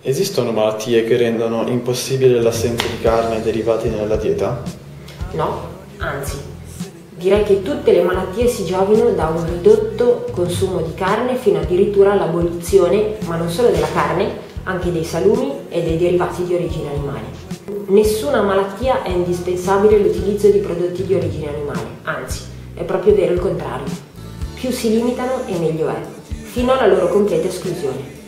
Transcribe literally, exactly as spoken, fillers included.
Esistono malattie che rendono impossibile l'assenza di carne derivati nella dieta? No, anzi, direi che tutte le malattie si giovino da un ridotto consumo di carne fino addirittura all'abolizione, ma non solo della carne, anche dei salumi e dei derivati di origine animale. Nessuna malattia è indispensabile l'utilizzo di prodotti di origine animale, anzi, è proprio vero il contrario. Più si limitano e meglio è, fino alla loro completa esclusione.